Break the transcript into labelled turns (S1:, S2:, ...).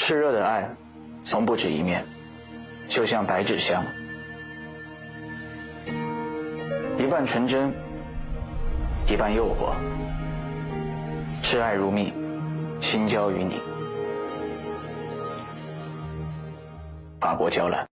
S1: 炽热的爱从不止一面，就像白纸箱，一半纯真，一半诱惑，挚爱如蜜，心交于你。法国娇兰。